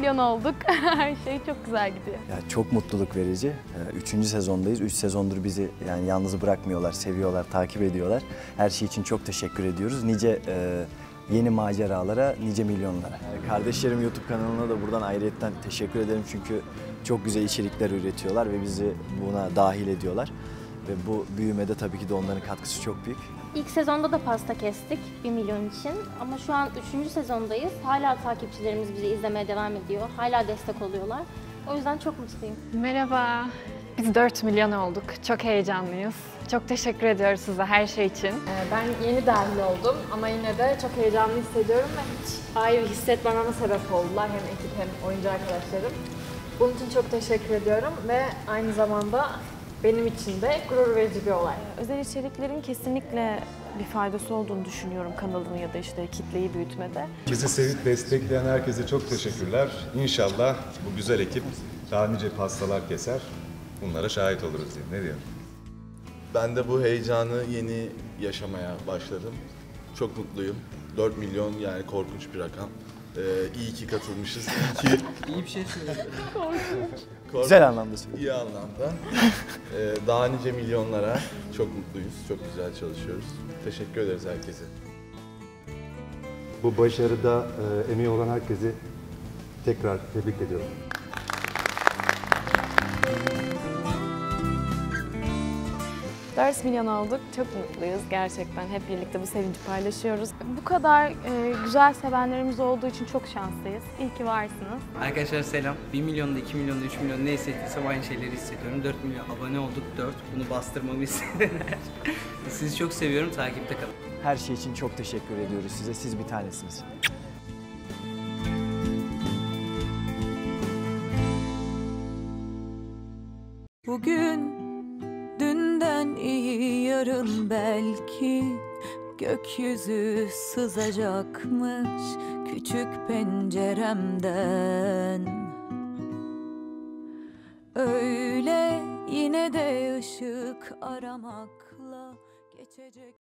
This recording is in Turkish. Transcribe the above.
milyon olduk. Her şey çok güzel gidiyor. Ya çok mutluluk verici. 3. sezondayız. 3 sezondur bizi yani yalnız bırakmıyorlar, seviyorlar, takip ediyorlar. Her şey için çok teşekkür ediyoruz. Nice yeni maceralara, nice milyonlara. Kardeşlerim YouTube kanalına da buradan ayrıyetten teşekkür ederim çünkü çok güzel içerikler üretiyorlar ve bizi buna dahil ediyorlar. Ve bu büyümede tabii ki de onların katkısı çok büyük. İlk sezonda da pasta kestik 1 milyon için ama şu an 3. sezondayız. Hala takipçilerimiz bizi izlemeye devam ediyor. Hala destek oluyorlar. O yüzden çok mutluyum. Merhaba. Biz 4 milyon olduk. Çok heyecanlıyız. Çok teşekkür ediyoruz size her şey için. Ben yeni dahil oldum ama yine de çok heyecanlı hissediyorum ve hiç ayrı hissetmememe sebep oldular. Hem ekip hem oyuncu arkadaşlarım. Bunun için çok teşekkür ediyorum ve aynı zamanda benim için de gurur verici bir olay. Özel içeriklerin kesinlikle bir faydası olduğunu düşünüyorum kanalın ya da işte kitleyi büyütmede. Bizi sevip destekleyen herkese çok teşekkürler. İnşallah bu güzel ekip daha nice pastalar keser. Bunlara şahit oluruz diyeyim. Ne diyorum? Ben de bu heyecanı yeni yaşamaya başladım. Çok mutluyum. 4 milyon yani korkunç bir rakam. İyi ki katılmışız. İyi bir şey söyledin. Güzel anlamda söylüyorum. İyi anlamda. Daha nice milyonlara çok mutluyuz. Çok güzel çalışıyoruz. Teşekkür ederiz herkese. Bu başarıda emeği olan herkesi tekrar tebrik ediyorum. Dört milyon olduk. Çok mutluyuz gerçekten. Hep birlikte bu sevinci paylaşıyoruz. Bu kadar güzel sevenlerimiz olduğu için çok şanslıyız. İyi ki varsınız. Arkadaşlar selam. 1 milyonda, 2 milyonda, 3 milyon ne hissettiysem aynı şeyleri hissediyorum. 4 milyon abone olduk, 4. Bunu bastırmamı istediler. Sizi çok seviyorum, takipte kalın. Her şey için çok teşekkür ediyoruz size. Siz bir tanesiniz. Bugün dünden iyi yarın belki gökyüzü sızacakmış küçük penceremden. Öyle yine de ışık aramakla geçecek.